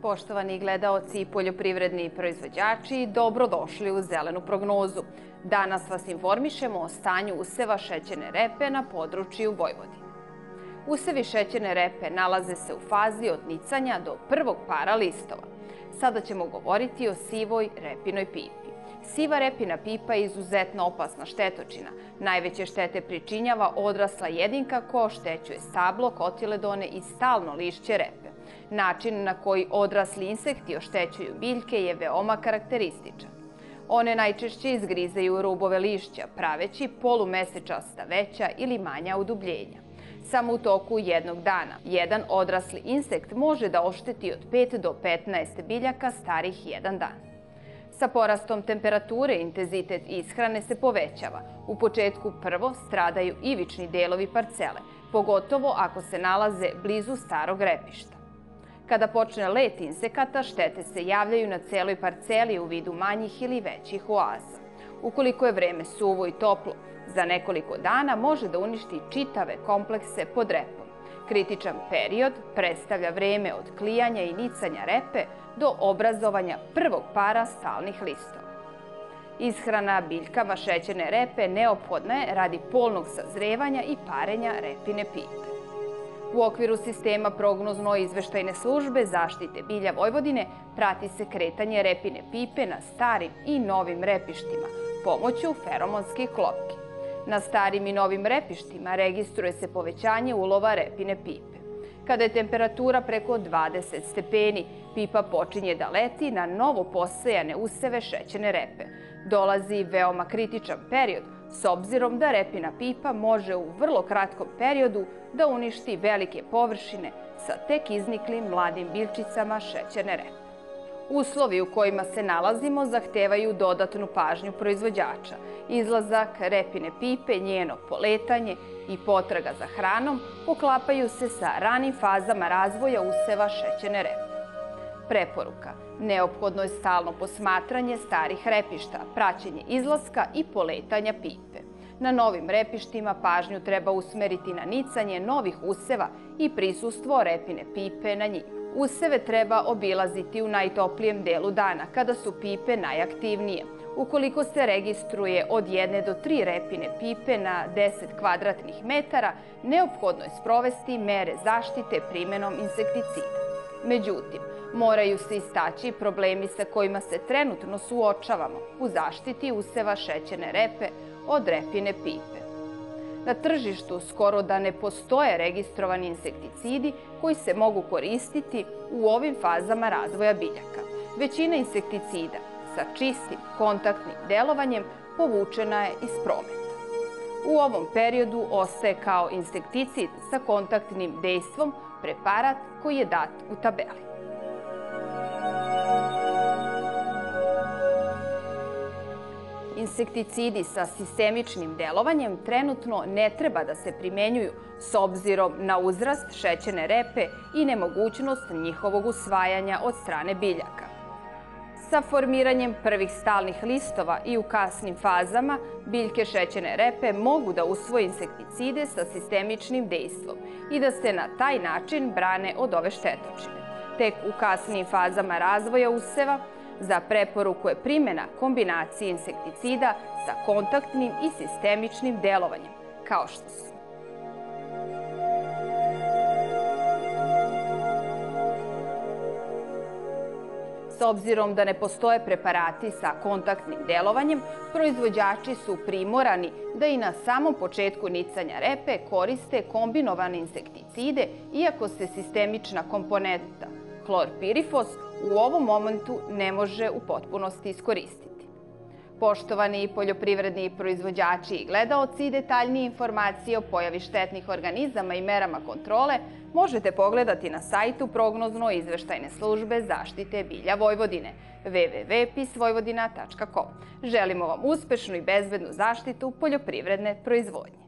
Poštovani gledaoci i poljoprivredni proizvođači, dobrodošli u Zelenu prognozu. Danas vas informišemo o stanju useva šećerne repe na području Vojvodine. Usevi šećerne repe nalaze se u fazi od nicanja do prvog para listova. Sada ćemo govoriti o sivoj repinoj pipi. Siva repina pipa je izuzetno opasna štetočina. Najveće štete pričinjava odrasla jedinka koja oštećuje stablo, kotiledone i stalno lišće repe. Način na koji odrasli insekti oštećuju biljke je veoma karakterističan. One najčešće izgrizaju rubove lišća, praveći polumesečasta veća ili manja udubljenja. Samo u toku jednog dana jedan odrasli insekt može da ošteti od 5 do 15 biljaka starih jedan dan. Sa porastom temperature intenzitet ishrane se povećava. U početku prvo stradaju ivični delovi parcele, pogotovo ako se nalaze blizu starog repišta. Kada počne let insekata, štete se javljaju na celoj parceli u vidu manjih ili većih oaza. Ukoliko je vreme suvo i toplo, za nekoliko dana može da uništi čitave komplekse pod repom. Kritičan period predstavlja vreme od klijanja i nicanja repe do obrazovanja prvog para stalnih listova. Ishrana biljkama šećerne repe neophodna je radi polnog sazrevanja i parenja repine pipe. U okviru sistema prognozno-izveštajne službe zaštite bilja Vojvodine prati se kretanje repine pipe na starim i novim repištima pomoću feromonskih klopki. Na starim i novim repištima registruje se povećanje ulova repine pipe. Kada je temperatura preko 20 stepeni, pipa počinje da leti na novo posejane useve šećerne repe. Dolazi veoma kritičan period, s obzirom da repina pipa može u vrlo kratkom periodu da uništi velike površine sa tek izniklim mladim biljčicama šećerne repe. Uslovi u kojima se nalazimo zahtevaju dodatnu pažnju proizvođača. Izlazak repine pipe, njeno poletanje i potraga za hranom poklapaju se sa ranim fazama razvoja useva šećerne repe. Preporuka: neophodno je stalno posmatranje starih repišta, praćenje izlaska i poletanja pipe. Na novim repištima pažnju treba usmeriti na nicanje novih useva i prisustvo repine pipe na njima. Useve treba obilaziti u najtoplijem delu dana, kada su pipe najaktivnije. Ukoliko se registruje od 1 do 3 repine pipe na 10 kvadratnih metara, neophodno je sprovesti mere zaštite primenom insekticida. Međutim, moraju se istaći problemi sa kojima se trenutno suočavamo u zaštiti useva šećerne repe od repine pipe. Na tržištu skoro da ne postoje registrovani insekticidi koji se mogu koristiti u ovim fazama razvoja biljaka. Većina insekticida sa čistim kontaktnim delovanjem povučena je iz prometa. U ovom periodu ostaje kao insekticid sa kontaktnim dejstvom preparat koji je dat u tabeli. Insekticidi sa sistemičnim delovanjem trenutno ne treba da se primenjuju s obzirom na uzrast šećerne repe i nemogućnost njihovog usvajanja od strane biljaka. Sa formiranjem prvih stalnih listova i u kasnim fazama, biljke šećerne repe mogu da usvoje insekticide sa sistemičnim dejstvom i da se na taj način brane od ove štetočine. Tek u kasnim fazama razvoja useva za preporuku je primjena kombinacije insekticida sa kontaktnim i sistemičnim delovanjem, kao što su S obzirom da ne postoje preparati sa kontaktnim delovanjem, proizvođači su primorani da i na samom početku nicanja repe koriste kombinovane insekticide, iako se sistemična komponenta klorpirifos u ovom momentu ne može u potpunosti iskoristiti. Poštovani poljoprivredni proizvođači i gledaoci, detaljnije informacije o pojavi štetnih organizama i merama kontrole možete pogledati na sajtu prognozno-izveštajne službe zaštite bilja Vojvodine www.pisvojvodina.com. Želimo vam uspešnu i bezbednu zaštitu poljoprivredne proizvodnje.